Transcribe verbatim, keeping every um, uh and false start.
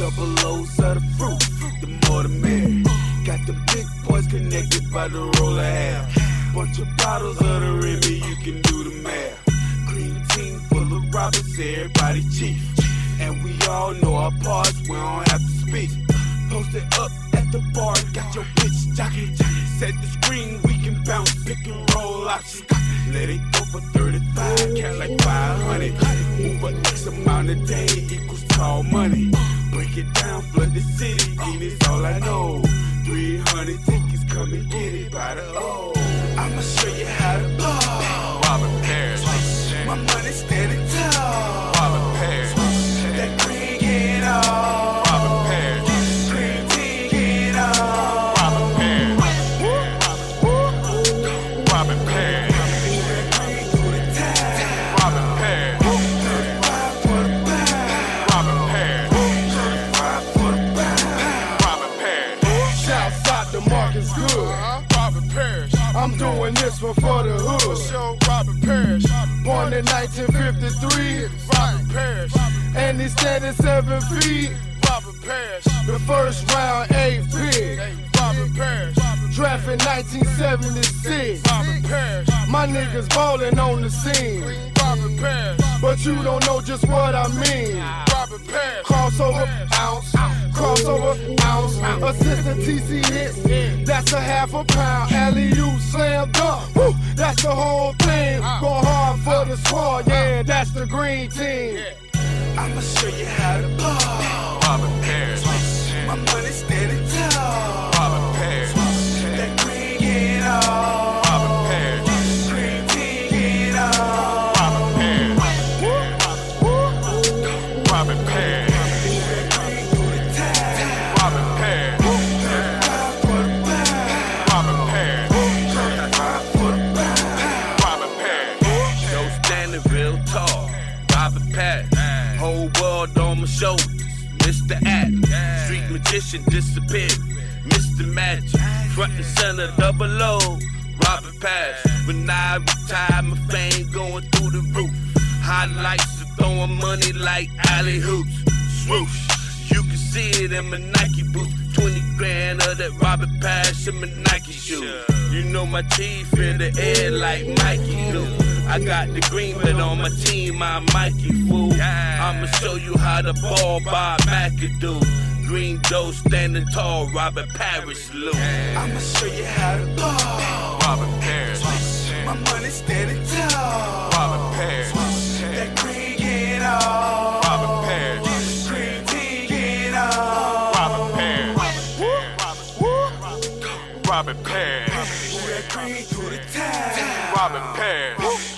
double O's of the fruit, the more the merrier. Got the big boys connected by the roll of hair. Bunch of bottles of the Remy, you can do the math. Green team full of robbers, everybody chief. And we all know our parts, we don't have to speak. Posted up at the bar, got your bitch jockey. Set the screen, we can bounce, pick and roll options. Let it go for thirty-five, count like five hundred. Move a X amount a day equals tall money. Break it down, flood the city, and it's all I know. three hundred tickets, come and get it by the O. I'ma show you how to ball. Robin Paris. My money standing tall. Robin Paris. That green get all. Robin Paris. Green tea get all. Robin Paris. Robin Paris. Green through the tide. Robin Paris. Thirty-five for the pound. Robin Paris. Thirty-five for the pound. Robin Paris. Shouts out to Marcus Good. Robin Paris. I'm doing this one for the hood. Show Robin Paris. Born in nineteen fifty-three, Robin Paris. and he's standing seven feet. Robin Paris. The first round, eighth pick. Robin Paris. Drafted nineteen seventy-six. Robin Paris. My niggas ballin' on the scene. Robin Paris. But you don't know just what I mean. Robin Paris. Crossover, ounce. Crossover, ounce. Assistant T C hits. That's a half a pound. Alley-oop, slam dunk. Woo, that's the whole thing. Go hard for the squad. Yeah, that's the green team. I'ma show you how to ball. Robin Paris. My money standing tall. Robin Paris. That green get all. Robin Paris. Green tea get all. Robin Paris. Robin Paris. Green through the tide. Robin Paris. Thirty-five for the pound. Robin Paris. Thirty-five for the pound. Robin Paris. Yo, standing real tall, Robin Paris. Whole world on my shoulders, Mister Atlas. Street magician disappeared, Mister Magic. Front and center, double O, Robin Paris. When I retire, my fame going through the roof. Highlights are throwing money like alley hoops. Swoosh, you can see it in my Nike boots. twenty grand of that Robin Paris in my Nike shoes. You know my chief in the air like Mikey do. I got the green bet on my team, I'm Mikey fool. I'ma show you how to ball by McAdoo. Green dough standing tall, Robin Paris Lou. I'ma show you how to ball. Robin Paris. My money standing tall. Robin Paris. That green get all. Robin Paris. Green tea get all. Robin Paris. Robin Paris. That green through the tide. Robin Paris.